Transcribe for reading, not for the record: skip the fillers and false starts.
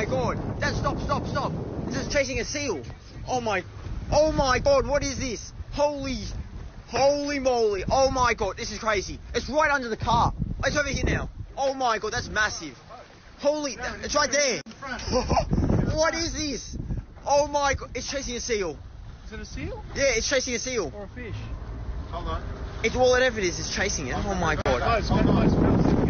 my god. Dad, stop. This is chasing a seal. Oh my god, what is this? Holy moly. Oh my god, this is crazy. It's right under the car. It's over here now. Oh my god, that's massive. It's right there. What is this? Oh my god, it's chasing a seal. Is it a seal? Yeah, it's chasing a seal. Or a fish? Hold on. It's whatever it is, it's chasing it. Oh my god. Close.